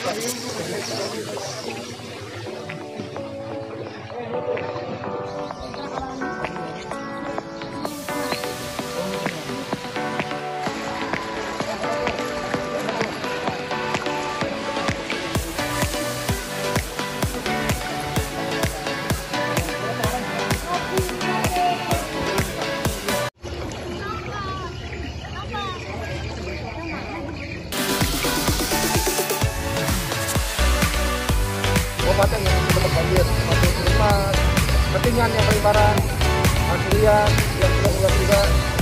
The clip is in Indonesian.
Kabupaten yang tetap banjir, masih rumah ketinggian yang paling parah, antrian yang sudah juga